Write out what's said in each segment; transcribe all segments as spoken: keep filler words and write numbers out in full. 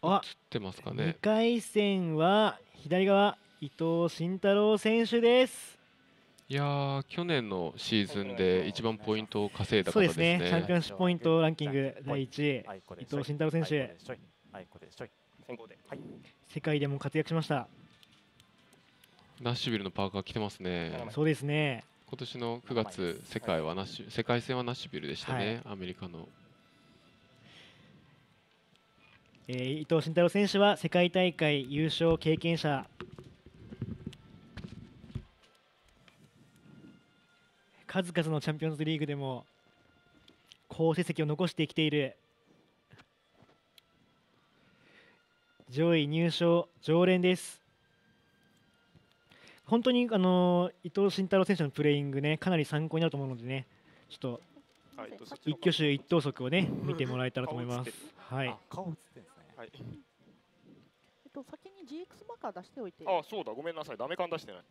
あ、 映ってますかにね。 かい戦は左側伊藤慎太郎選手です。 いやー、去年のシーズンで一番ポイントを稼いだ方ですそうですね、チャンね。 ピオンシップポイントランキングだいいちい、伊藤慎太郎選手、世界でも活躍しました。 ナッシュビルのパーカー着てますね。 そうですね。 今年のくがつ、世界はナッシュ、世界戦はナッシュビルでしたね、 はい、 アメリカの。 えー、伊藤慎太郎選手は世界大会優勝経験者。数々のチャンピオンズリーグでも好成績を残してきている上位入賞常連です。本当にあの伊藤慎太郎選手のプレイングね、かなり参考になると思うのでね、ちょっと一挙手一投足をね見てもらえたらと思います。はい。 顔映ってんですね。はい。 えっと先に ジーエックス マーカー出しておいて。 あ、そうだ、ごめんなさい、ダメ感出してない。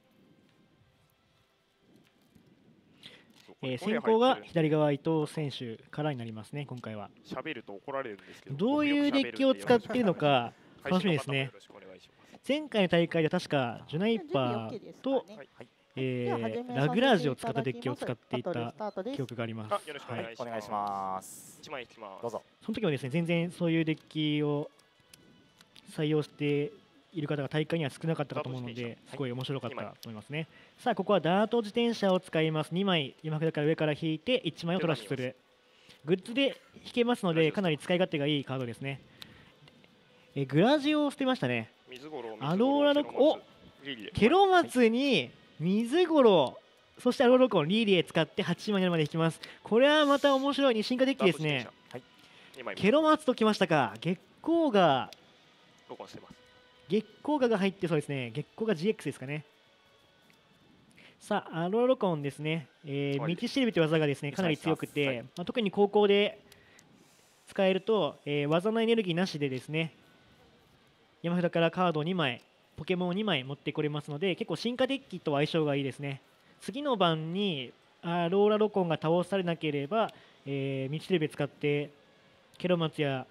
えー、先行が左側伊藤選手からになりますね、今回は。 喋ると怒られるんですけど、 どういうデッキを使っているのか楽しみですね。前回の大会で確かジュナイパーと、えー、ラグラージを使ったデッキを使っていた記憶があります。 よろしくお願いします。いちまいいきます。どうぞ。 その時はですね、全然そういうデッキを採用している方が大会には少なかったかと思うので、すごい面白かったと思いますね。さあ、ここはダート自転車を使います。にまい山札から上から引いていちまいをトラッシュする。グッズで引けますので、かなり使い勝手がいいカードですね。えグラジオを捨てましたね。アローラロコ、おケロマツに水五郎、そしてアローラロコンリーリエ使ってはちまいになるまで引きます。これはまた面白い進化デッキですね。ケロマツときましたか。月光が月光がが入ってそうですね。月光が ジーエックス ですかね。さあ、アローラロコンですね。えー、道しるべという技がですねかなり強くて、まあ、特に高校で使えると、えー、技のエネルギーなしでですね山札からカードをにまい、ポケモンをにまい持ってこれますので、結構進化デッキと相性がいいですね。次の番にアローラロコンが倒されなければ、えー、道しるべ使ってケロマツや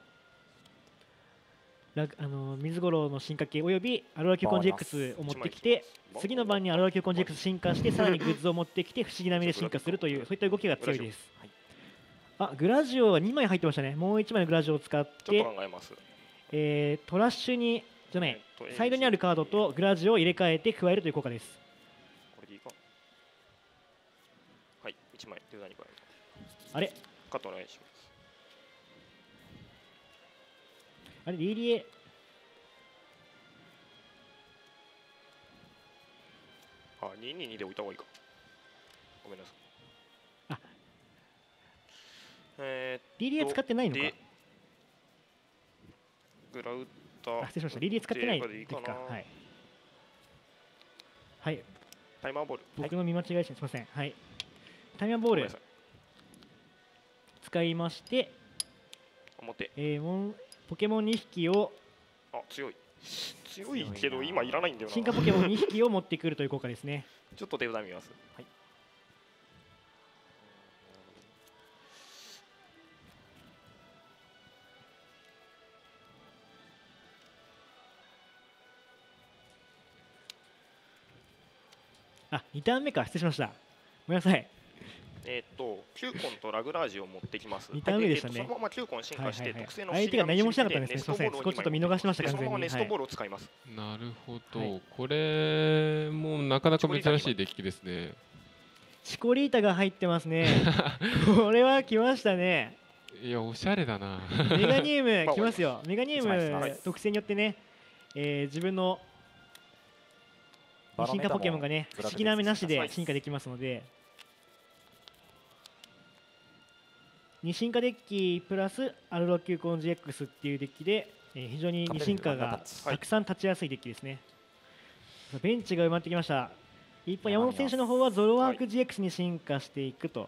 ラあの水五郎の進化系およびアローラキューコン ジーエックス を持ってきて、次の番にアローラキューコン ジーエックス 進化して、さらにグッズを持ってきて不思議な目で進化するという、そういった動きが強いです。あ、グラジオはにまい入ってましたね。もういちまいのグラジオを使って、えー、トラッシュにじゃない、サイドにあるカードとグラジオを入れ替えて加えるという効果です。 これでいいか。はい、いちまい手札に加える。 あれカットお願いします。 あれリーリエあ、にににで置いた方がいいか。ごめんなさい。 あ、 えー、 リーリエ使ってないのか。 グラウター。 あ、失礼しました。リーリエ使ってないですか。はい。はい。 タイマーボール。 僕の見間違いです。すみません。はい。タイマーボール使いまして、 表。 えー、モンポケモンにひきを、 あ、強い。強いけど今いらないんだよな。 進化ポケモンにひきを持ってくるという効果ですね。 ちょっと手札見ます。はい。 あ、にターン目か。失礼しました。ごめんなさい。 えっと、キューコンとラグラージを持ってきます。 にターン目でしたね。 そのままキューコン進化して特性の相手が何もしなかったんですね。すみません。そこちょっと見逃しました。 そのままネストボールを使います。 なるほど。これもなかなか珍しいデッキですね。 チコリータが入ってますね。これは来ましたね。 いや、おしゃれだな。 メガニウム来ますよ。メガニウム特性によってね、えー、自分の進化ポケモンがね、不思議な目なしで進化できますので、に進化デッキプラスアルロキューコン ジーエックス っていうデッキで、えー、非常にに進化がたくさん立ちやすいデッキですね。ベンチが埋まってきました。一方、山本選手の方はゾロワーク ジーエックス に進化していくと。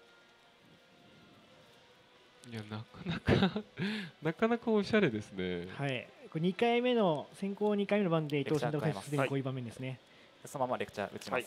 いや、なかなかなかなかおしゃれですね。 はい、これにかいめの先行にかいめの番で伊藤慎太郎選手すでにこういう場面ですね。はい、 そのままレクチャー打ちます。はい、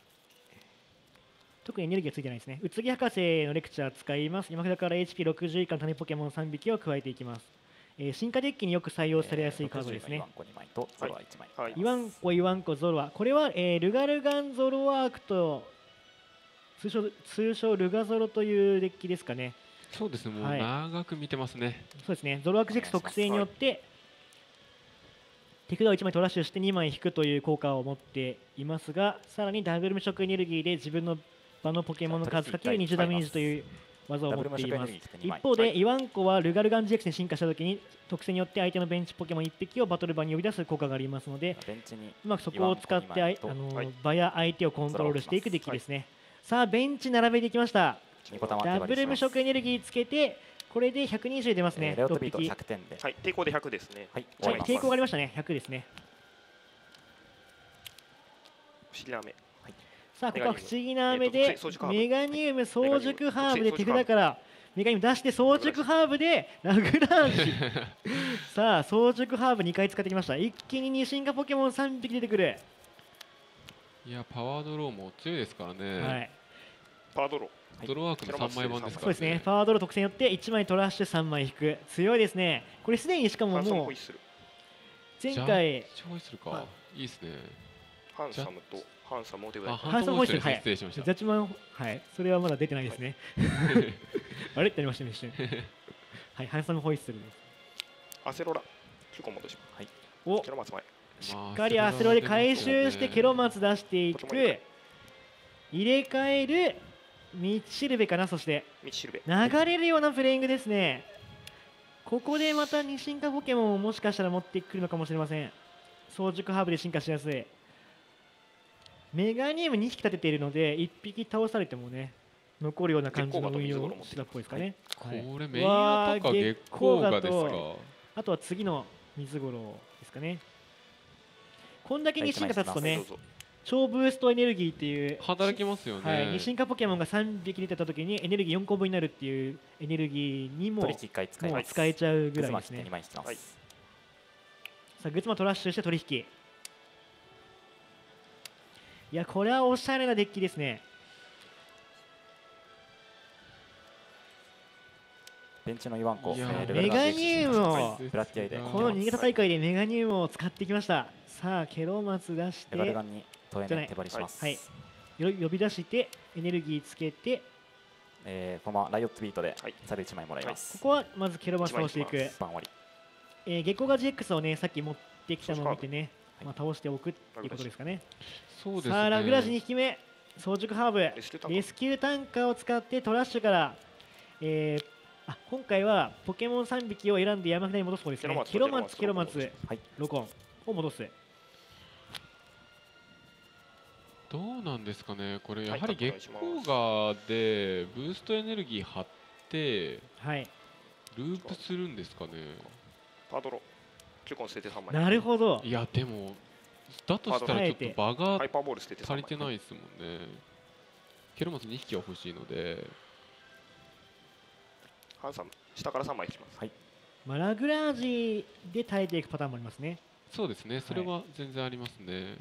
特にエネルギーがついてないですね。宇津木博士のレクチャー使います。山札から エイチピーろくじゅう 以下の種ポケモンさんびきを加えていきます。 えー進化デッキによく採用されやすいカードですね。 ろくじゅうのイワンコにまいとゾロはいちまい。 はいイワンコ、イワンコ、ゾロは、これは、えールガルガンゾロワークと通称通称ルガゾロというデッキですかね。 そうですね、もうはい長く見てますね。 そうですね、ゾロワークシックス特性によって、手札をいちまいトラッシュしてにまい引くという効果を持っていますが、さらにダブル無色エネルギーで自分の場のポケモンの数かけるにじゅうダメージという技を持っています。一方で、イワンコはルガルガン ジーエックス に進化したときに特性によって相手のベンチポケモンいっぴきをバトル場に呼び出す効果がありますので、 ベンチにうまくそこを使ってあいあのはい場や相手をコントロールしていくデッキですね。さあ、ベンチ並べていきました。 ニコタマダブル無色エネルギーつけて、これでひゃくにじゅう出ますね。 レオトビートろっぴき。 ひゃくてんで。 はい、抵抗でひゃくですね。 はい、 はい、抵抗がありまましたね。ひゃくですね。 不思議な雨。 さあ、ここは不思議な雨えでーと特性早熟ハーブメガニウム早熟ハーブで手メガニウム札からメガニウム出して早熟ハーブでラグラージさあ、早熟ハーブにかい使ってきました。一気にに進化ポケモンさんびき出てくる。 いや、パワードローも強いですからね。 はい、 パワードロドローワークのさんまい版ですからそうですね。パワードロー特性によっていちまいトラッシュさんまい引く。強いですね。これすでにしかー。ハンサムももうホイッスル。 前回チョイスるか、、 はいいですね。 ハンサムとハンサムを手札あ、 に。 ハンサムホイッスル、 ハンはい、 失礼しました。 ジャッジマン、はい、それはまだ出てないですね。あれってなりましたね、一瞬。はい、ハンサムホイッスルです。 アセロラ。きゅうこ戻します。はい。 お、 ケロマツ前。 しっかりアセロで回収してケロマツ出していく。入れ替えるミッシルベかな。そして道しるべ。 流れるようなプレイングですね。ここでまたに進化ポケモンをもしかしたら持ってくるのかもしれません。早熟ハーブで進化しやすい。メガニウムにひき立てているのでいっぴき倒されてもね残るような感じの運用をしたっぽいですかね。 こはいれメインアタッカー月光がですか。 あとは次の水五郎ですかね。こんだけに進化立つとねどうぞ。 超ブーストエネルギーっていう働きますよね。 はい、に進化ポケモンがさんびき出てた時にエネルギーよんこぶになるっていうエネルギーにも取引いっかい使いもうます。 使えちゃうぐらいですねグズマ切ってに。まい引きます。 はいさあグッズマントラッシュして取引。いや、これはおしゃれなデッキですね。 ベンチのイワンコ、 いやーえールガルメガガンジェニウムをブラッティアイでこの新潟大会でメガニウムを使ってきました。さあケロマツ出してルガルガンにトエじゃないネ手張りします。 はいよ呼び出してエネルギーつけて、 えー、このままライオットビートではいサルいちまいもらいます。 ここはまずケロマツ倒していく。 番終わり。 えー、ゲコガ ジーエックス をねさっき持ってきたのを見てね、 はいまあ、倒しておくっていうことですかね。 そうですね。 さあラグラジにひきめ早熟ハーブレスキュータンカーレスキュータンカーを使ってトラッシュから、えーあ今回はポケモンさんびきを選んで山札に戻す方ですね。ケケロマツロマツケロマツはい。 ロコンを戻す。 どうなんですかね。これやはいはり月光河でブーストエネルギー張ってはい、 ループするんですかね。 パワードロ。きゅうこ捨ててさんまい。 なるほど。 いやでもだとしたらちょっと場がハイパーボール捨ててさんまい。 足りてないですもんね。ケロマツにひきは欲しいので。 ハンサム。下からさんまい引きます。 まあ、ラグラージで耐えていくパターンもありますね。 そうですね。それは全然ありますね。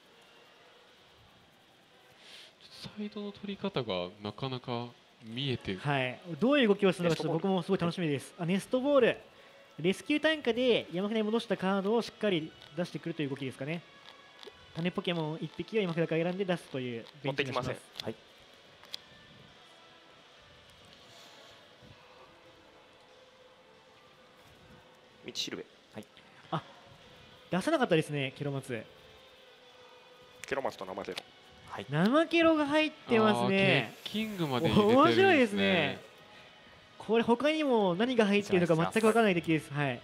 ちょっとサイドの取り方がなかなか見えて、 はい、どういう動きをするのかちょっと僕もすごい楽しみです。あネストボールレスキュー単価で山札に戻したカードをしっかり出してくるという動きですかね。種ポケモンいっぴきを山札から選んで出すというベンチにします。 持ってきまはい。 道しるべ。 出さなかったですね、ケロマツ。 ケロマツと生ゼロ。 はい。 生ケロが入ってますね。 あーキングまで入れてるんですね。 面白いですね。これ他にも何が入っているのか全く分からない敵です。はい。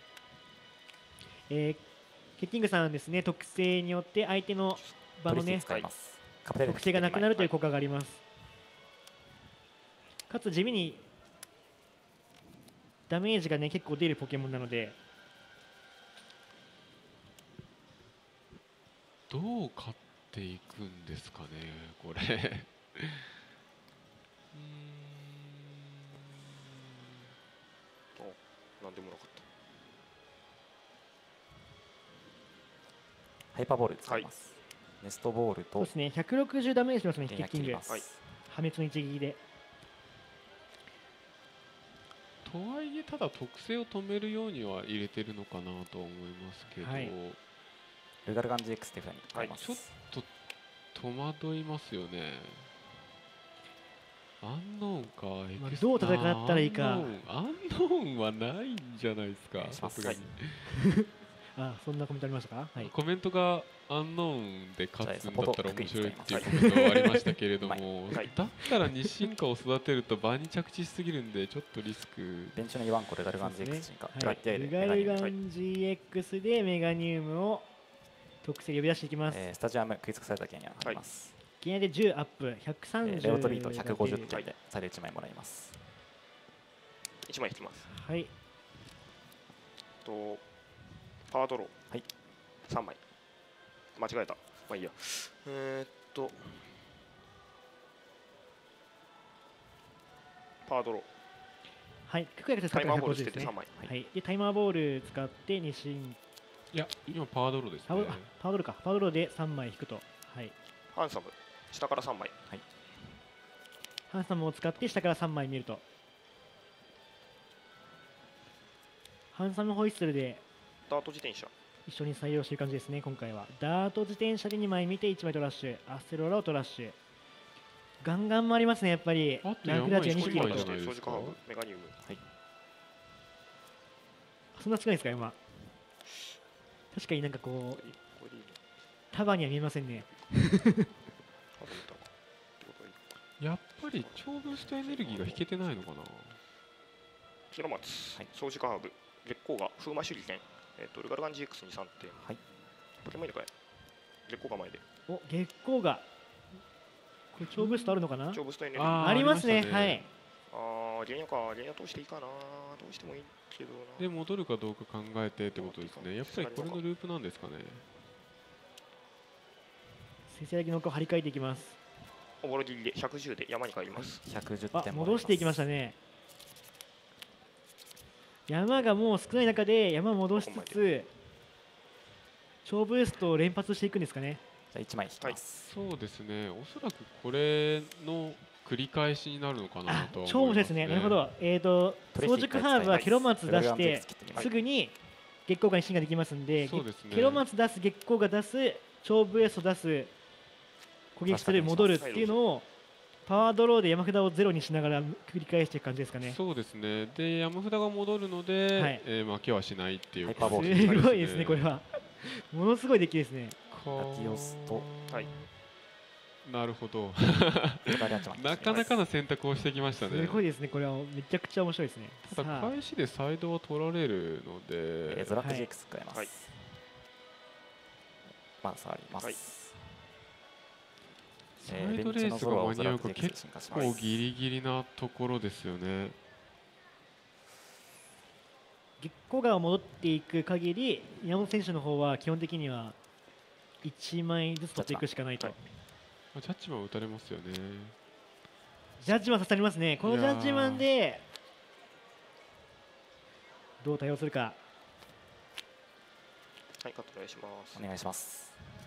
えー、ケッキングさんですね、特性によって相手の場の取引ね使います。カプセル特性がなくなるというこ効果があります。かつ地味にダメージがね結構出るポケモンなので、 どう勝っていくんですかね、これ。うーんなんでもなかっハイパーボール使います。ネストボールとそうですね、ひゃくろくじゅうダメージしますね、ケッキング。 剣矢切ります。 はい破滅の一撃で。 とはいえ回ただ特性を止めるようには入れてるのかなとは思いますけど、 はいルガルガン ジーエックス っていうふうに変えます。 ちょっと戸惑いますよね。アンノーンか、エクスまあどう戦ったらいいかアンノーンアンノーンはないんじゃないですか、 お願いしますさすがに。 あ、そんなコメントありましたか。はい。 コメントがアンノーンで勝つんだったらじゃあ面白いっていうサコメントがありましたけれども、 はいだったら日進化を育てると場に着地しすぎるんで、ちょっとリスク。 ベンチのイワンコルガルガン ジーエックス 進化、プラッティアイでルガメガニウム、 ルガン ジーエックス でメガニウムを特性呼び出していきます。 えースタジアム食い尽くされた剣やあります。 いきなりでじゅうアップ、ひゃくさんじゅう。 えーレオトビートひゃくごじゅうは点で最大いちまいもらいます。 いちまい引きます。 い。 とパワードロー、 はい、 さんまい。間違えた。まあいいや。えー、っとパワードロー、 はい。ククヤク使タイってマーボール捨ててひゃくごじゅうですね。 さんまい。 はい。で、タイマーボール使って二進。 いや、今パワードローですねパワ。あパワードローか。パワードローでさんまい引くと。はい。 ハンサム、下からさんまい。 ハンサムを使って下からさんまい見ると。ハンサムホイッスルでダート自転車、 一緒に採用している感じですね、今回は。ダート自転車でにまい見ていちまいトラッシュ、アステロラをトラッシュ。ガンガン回りますね、やっぱり。 あとランクダチがに山匹いると一枚じゃ。ないですか掃除カーブ、メガニウム。 そんな少ないですか、今。確かになんかこう、 これでいいの？ 束には見えませんね。 あと見たかってことはいい。 やっぱり超ブーストエネルギーが引けてないのかな。 キロマツ、 はい掃除カーブ、月光が風魔手裏剣、えっ、とルガルガン ジーエックス にさんてん。 はい、 ポケモンいるかい？月光が前で。 お、月光が。これ、超ブーストあるのかな。 超ブーストエネルギー。 あーありますね、 ありましたねはい。 ああ、ゲニアか、ゲニア通していいかな。どうしてもいいけどな。 で、戻るかどうか考えてってことですね。やっぱりこれのループなんですかね。 先生だけの奥を張り替えていきます。 おぼろ切りでひゃくじゅうで山に帰ります。 ひゃくじゅうあ、 点もら戻していきましたね。山がもう少ない中で山戻しつつ、超ブーストを連発していくんですかね。 じゃあいちまい引きます。 そうですね。おそらくこれの繰り返しになるのかなあとは思います、ね。 超面白いですね。なるほど。えっ、と、早熟ハーブはケロマツ出して、すぐに月光がに進化できますんで、 そうですねケロマツ出す、月光が出す、超ブースト出す、攻撃する、戻るっていうのを、パワードローで山札をゼロにしながら繰り返していく感じですかね。 そうですね。で、山札が戻るので、 はいえー負けはしないっていう。 ハイパーボールすごいですね、これは。ものすごい出来ですね。 かラティオスとはい。 なるほど。 左八枚なかなかな選択をしてきましたね。 すごいですね、これはめちゃくちゃ面白いですね。 たださあ返しでサイドは取られるので、 えーズラック ジーエックス 使います。 はいまだ触ります。 はいサイドレースが間に合うか結構ギリギリなところですよね。 月光が戻っていく限り、山本選手の方は基本的にはいちまいずつ取っていくしかないと。 はいまあジャッジマン打たれますよね。 ジャッジマン刺さりますね。このジャッジマンでどう対応するか。 はい、カットお願いします。 お願いします。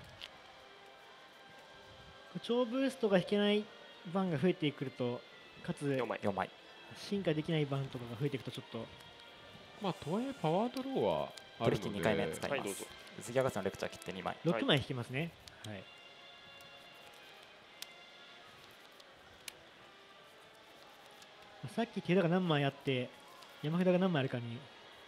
超ブーストが引けない番が増えてくると、かつよんまい。 よんまい。 進化できない番とかが増えていくとちょっとまあとはいえパワードローはあるので、 取引にかいめ使いますはいどうぞ。 薄木博士のレクチャー切ってにまい。 ろくまい引けますね。はい。さっき手札が何枚あって山札が何枚あるかに。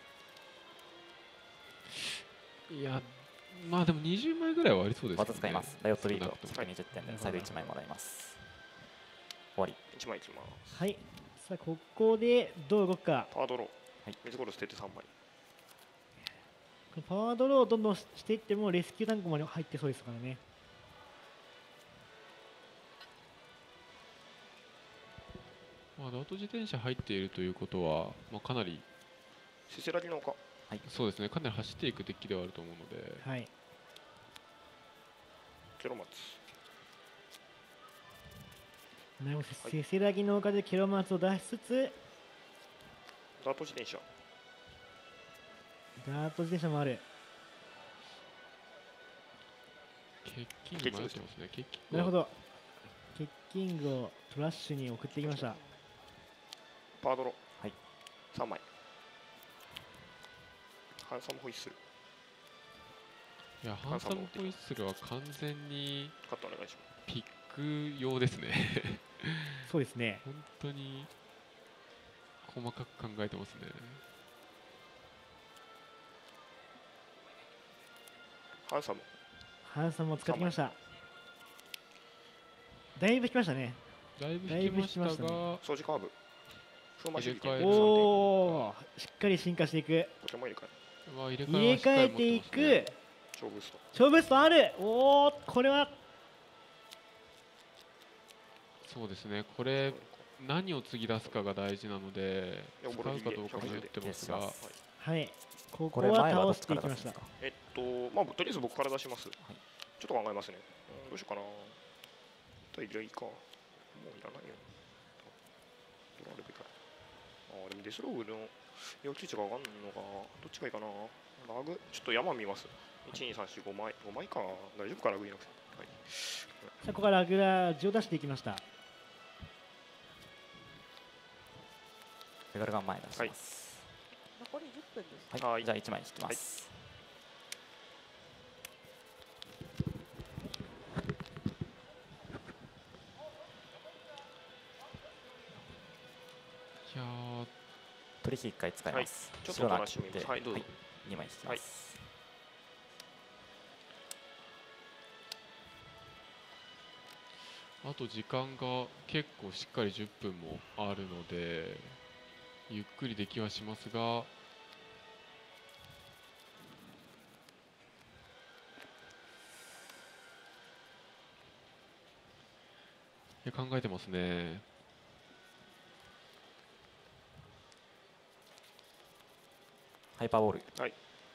いや、まあでもにじゅうまいぐらいはありそうですまよね。 た使います。ライオットビート少なくともひゃくにじゅってんで最大いちまいもらいます。終わり。 いちまいいきます。 はい。さあここでどう動くか。 パワードロー。 はい水ゴロ捨ててさんまい。 このパワードローをどんどんししていってもレスキュー単語まで入ってそうですからね。 まあダート自転車入っているということは、まあ、かなりせせらぎの丘。 そうですね、かなり走っていくデッキではあると思うので、 はい。 ケロマツ。 なるほど。せせらぎの丘でケロマツを出しつつ、 ダート自転車。 ダート自転車もある。 ケッキング迷ってますね。ケッキングなるほど。ケッキングをトラッシュに送ってきました。 パワードロー。 はい。 さんまい。 ハンサムホイッスル。 いや、ハンサムホイッスルは完全にカットお願いします。 ピック用ですね。 そうですね。 本当に細かく考えてますね。 ハンサム。 ハンサムを使ってきました。だいぶ引きましたね。 だいぶ引きましたが、 掃除カーブ。風魔手裏剣入れ替えでさんてん。 おお、しっかり進化していく。 ポケモン入れ替え。 うわ入れ入れ替えていく。 勝負スト。 勝負ストある。おお、これは。 そうですね。これ何を次出すかが大事なので、使うかどうか迷ってますが、 はい。ここは倒していきました。 えっと、まあとりあえず僕から出します。ちょっと考えますね。どうしようかな。といいか。もういらないよ。どうあるべきか。あ、でもデスローグの要求値が上がるのが、どっちがいいかな。ラグ、ちょっと山見ます。いち、に、さん、よん、ごまい。ごまいか。大丈夫か、ラグいなくて。はい。 さあ、ここからラグラージを出していきました。 レガルガン前出します。 残りじゅっぷんです。 はい。じゃあいちまい引きます。 いやー、 取引いっかい使います。 ちょっとお話しみます。はい、どうぞ。 にまい引きます。 あと時間が結構しっかりじゅっぷんもあるので、ゆっくりできはしますが、いや考えてますね。 ハイパーボール、 はい、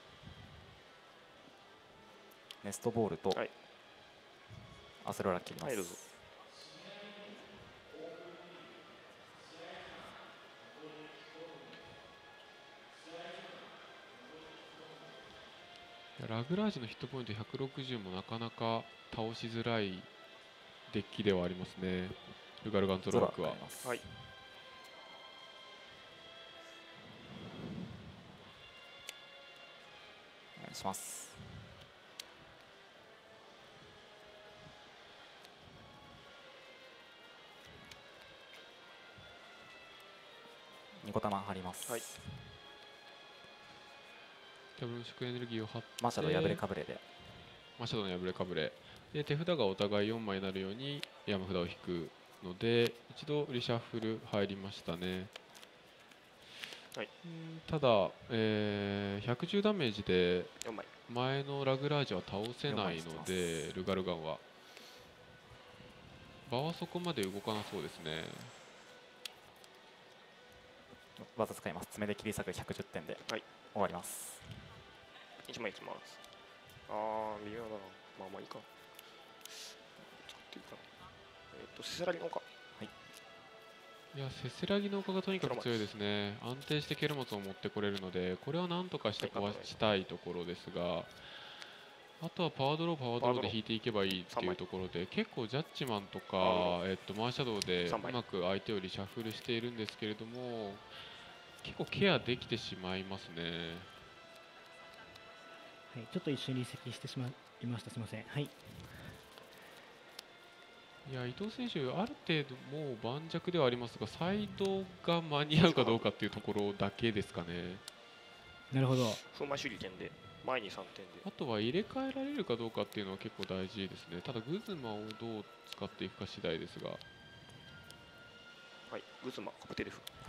ネストボールと、 はい、 アスロラ切ります。 はい、どうぞ。 ラグラージのヒットポイントひゃくろくじゅうもなかなか倒しづらいデッキではありますね。ルガルガンゾラックは。はい。 お願いします。ニコ玉張ります。はい。 ダブル色エネルギーを張って、 マシャド破れかぶれで。 マシャドの破れかぶれ。で、手札がお互いよんまいになるように山札を引くので、一度リシャッフル入りましたね。 はい、 ただ、えー、ひゃくじゅうダメージで前のラグラージは倒せないので、ルガルガンは場はそこまで動かなそうですね。 技使います。爪で切り裂くひゃくじゅってんで終わります。 いちまいいきます。あー、微妙だな。まあまあいいか。使っていいかな。えっと、せせらぎの丘。はい。いや、せせらぎの丘がとにかく強いですね。安定してケルモツを持ってこれるので、これはなんとかして壊したいところですが、あとはパワードロー、パワードローで引いていけばいいっていうところで、結構ジャッジマンとか、えっと、マーシャドウでうまく相手よりシャッフルしているんですけれども、結構ケアできてしまいますね。 はい、ちょっと一瞬離席してしまいました。すみません。はい。 いや、伊藤選手、ある程度もう盤石ではありますが、サイドが間に合うかどうかっていうところだけですかね。 なるほど。 風魔手裏剣で前にさんてんで。 あとは入れ替えられるかどうかっていうのは結構大事ですね。ただ、グズマをどう使っていくか次第ですが。 はい、グズマ、カプテレフ。はい。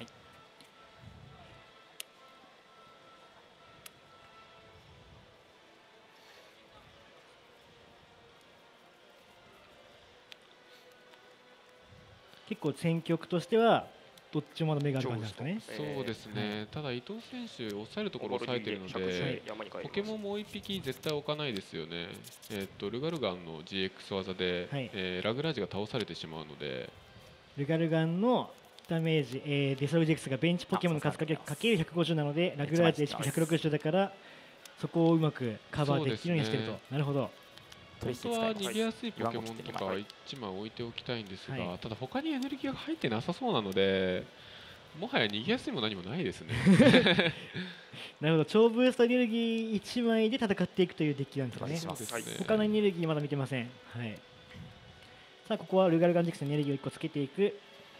結構戦局としてはどっちも目がある感じですかね。 そうですね、はい、ただ伊藤選手、抑えるところを抑えているので、ポケモンもういっぴき絶対置かないですよね、えー、っとルガルガンの ジーエックス 技で、はい、えー、ラグラージが倒されてしまうので、 ルガルガンのダメージ、えー、デスロイジェクスがベンチポケモンの数かけるひゃくごじゅうなので、ラグラージ エイチピーひゃくろくじゅう だから、そこをうまくカバーできるようにしていると。ね、なるほど。 本当は逃げやすいポケモンとかいちまい置いておきたいんですが、はい、ただ他にエネルギーが入ってなさそうなので、 もはや逃げやすいも何もないですね。 なるほど、超ブーストエネルギーいちまいで戦っていくというデッキなんですかね。 そうですね。 他のエネルギーまだ見てません。はい。さあここはルガルガンジェクスエネルギーをいっこつけていく。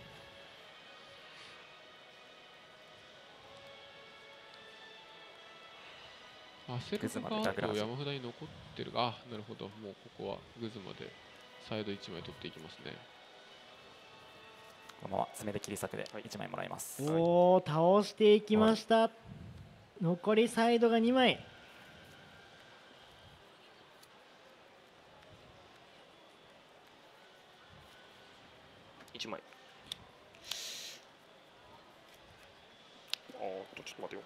焦るかと山札に残ってるが、あ、なるほど、もうここはグズマでサイドいちまい取っていきますね。 このまま爪で切り裂くでいちまいもらいます。 はい、おお、倒していきました。はい、残りサイドがにまい。 いちまい。あーっとちょっと待てよ。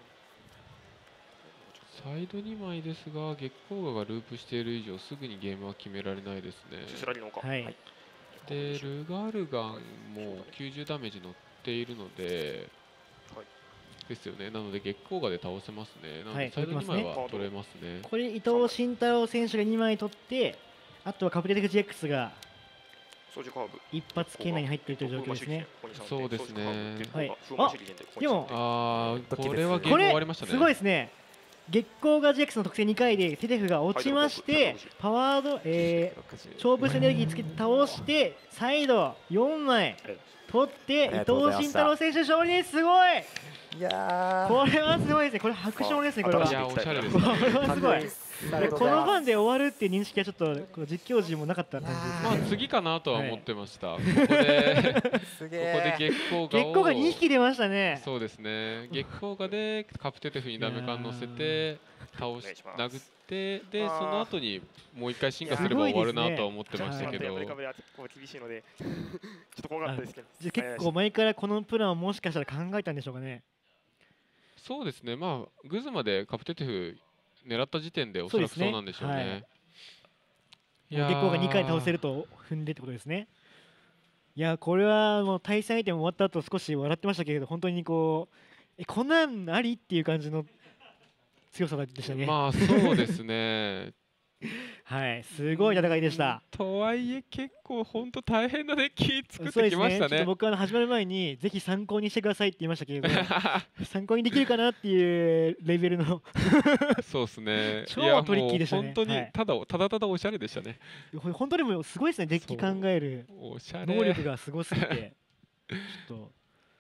サイドにまいですが、月光河がループしている以上すぐにゲームは決められないですね。 はい、 でルガルガンもきゅうじゅうダメージ乗っているので、はい、ですよね。なので月光河で倒せますね。なのでサイドにまいは取れますね。 これ伊藤慎太郎選手がにまい取って、あとはカプテテク ジーエックス が一発圏内に入っているという状況ですね。 そうですね。 はい。あ、でもああ、これはゲーム終わりましたね。 すごいですね。月光が ジーエックス の特性にかいでテテフが落ちまして、パワード、えー、超ブーストエネルギーつけて倒してサイドよんまい取って伊藤慎太郎選手勝利です。すごい。いやこれはすごいですね。これ拍手もですね。これは。 いやおしゃれですね。 これはすごい。この番で終わるっていう認識はちょっと実況陣もなかった感じですね。 まあ次かなとは思ってました。ここでここで月光が月光がにひき出ましたね。 そうですね。月光がでカプテテフにダメカン乗せて倒し殴ってでその後にもう一回進化すれば終わるなとは思ってましたけど。 厳しいのでちょっと怖かったですけど。 じゃ結構前からこのプランをもしかしたら考えたんでしょうかね。 そうですね。まあグズまでカプテテフ狙った時点でおそらくそうなんでしょうね。 月光がにかい倒せると踏んでってことですね。いやこれはもう対戦相手も終わった後少し笑ってましたけれど、本当にこうえこんなんありっていう感じの強さでしたね。 まあそうですね。 はい、すごい戦いでした。 とはいえ結構本当大変なデッキ作ってきましたね。 そうですね、ちょっと僕は始まる前にぜひ参考にしてくださいって言いましたけれど参考にできるかなっていうレベルのそうですね。 超トリッキーでしたね。 本当にただ、はい、ただただおしゃれでしたね。 本当にもすごいですね。デッキ考える能力がすごすぎてちょっと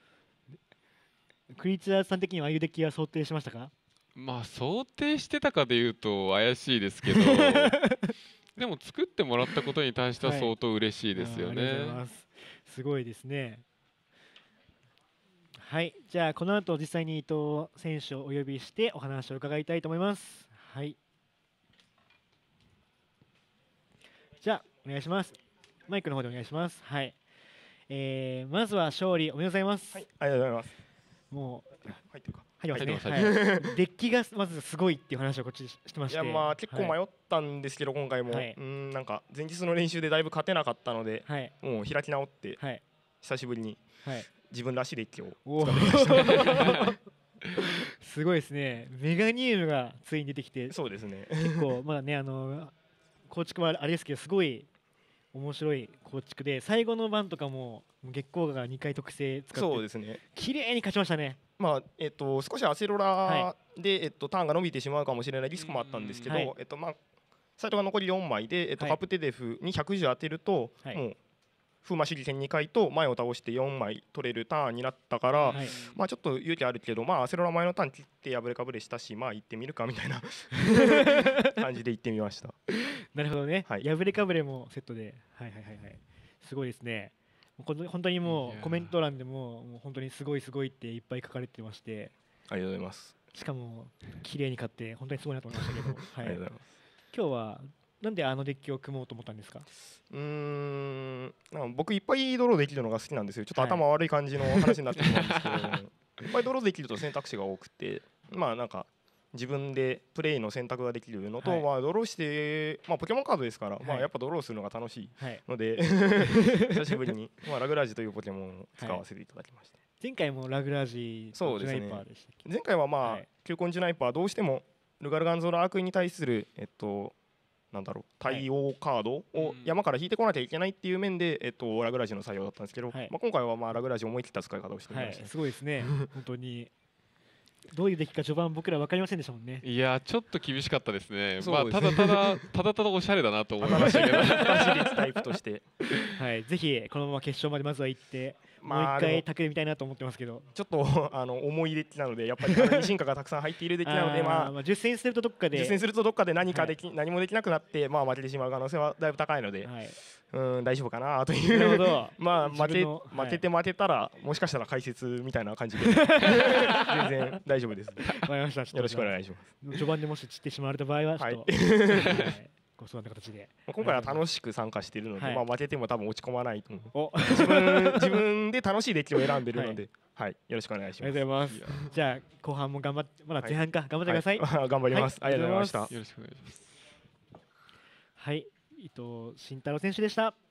クリーチャーさん的にはああいうデッキは想定しましたか？ まあ想定してたかでいうと怪しいですけどでも作ってもらったことに対しては相当嬉しいですよね。はい、ありがとうございます。 すごいですね。はい、じゃあこの後実際に伊藤選手をお呼びしてお話を伺いたいと思います。はい。じゃあお願いします。マイクの方でお願いします。はい。えー、まずは勝利おめでとうございます。 はい、ありがとうございます。 もう入ってるか。 入ってますね。はい、デッキがまずすごいっていう話をこっちしてまして。 いやまあ結構迷ったんですけど、はい、今回も、はい、うんなんか前日の練習でだいぶ勝てなかったので、はい、もう開き直って、はい、久しぶりに自分らしいデッキを使ってみました。 すごいですね。メガニウムがついに出てきて、 そうですね。 結構まだねあの構築はあれですけどすごい面白い構築で、最後の番とかも月光がにかい特性使ってそうですね。 綺麗に勝ちましたね。 まあえっと、少しアセロラで、はい、えっと、ターンが伸びてしまうかもしれないリスクもあったんですけど、はい、えっとまあ、サイトが残りよんまいで、えっとはい、カプテデフにひゃく以上当てると、はい、もう風魔手裏剣にかいと前を倒してよんまい取れるターンになったから、はい、まあちょっと勇気あるけど、まあ、アセロラ前のターン切って破れかぶれしたし、まあ行ってみるかみたいな感じで行ってみました。 なるほどね、はい、破れかぶれもセットで、はいはいはいはい、すごいですね。本当にもうコメント欄でももう本当にすごいすごいっていっぱい書かれてまして、 ありがとうございます。 しかも綺麗に勝って本当にすごいなと思いましたけど、はい、 ありがとうございます。 今日はなんであのデッキを組もうと思ったんですか？ うーんなんか僕いっぱいドローできるのが好きなんですよ。ちょっと頭悪い感じの話になってしまうんですけど、はい、いっぱいドローできると選択肢が多くて、まあなんか自分でプレイの選択ができるのと、はい、まあドローして、まあ、ポケモンカードですから、はい、まあやっぱドローするのが楽しいので、はい、久しぶりに、まあ、ラグラージというポケモンを使わせていただきました。はい、 前回もラグラージとジュナイパーでしたっけ？ 前回はまあ、はい、球根ジュナイパーどうしてもルガルガンゾーラアークに対する、えっと、 なんだろう対応カードを山から引いてこなきゃいけないっていう面で、えっと、ラグラジの採用だったんですけど、はい、まあ今回はまあラグラジ思い切った使い方をしてみました、ね、 はい、すごいですね本当にどういう出来か序盤僕ら分かりませんでしたもんね。 いやちょっと厳しかったですね。まあただただただただおしゃれだなと思いましたけど私立タイプとしてはいぜひこのまま決勝までまずは行ってもう一回タクでみたいなと思ってますけど、 ちょっとあの重いデッキなのでやっぱり進化がたくさん入っているデッキなのでまあ実戦するとどっかで実戦するとどっかで何かでき、はい、何もできなくなってまあ負けてしまう可能性はだいぶ高いので、はい、うん大丈夫かなという。 なるほどまあ負け負けて負けたらもしかしたら解説みたいな感じで全然大丈夫です。 わかりました。 よろしくお願いします。 序盤でもし散ってしまわれた場合はちょっと、はいご相談の形で今回は楽しく参加しているので、はい、まあ負けても多分落ち込まないと思う。自分自分で楽しいデッキを選んでいるので、はい、はい、よろしくお願いします。 ありがとうございます。じゃあ後半も頑張ってまだ前半か、はい、頑張ってください。 はい、頑張ります、はい、ありがとうございました。 よろしくお願いします。 はい、伊藤慎太郎選手でした。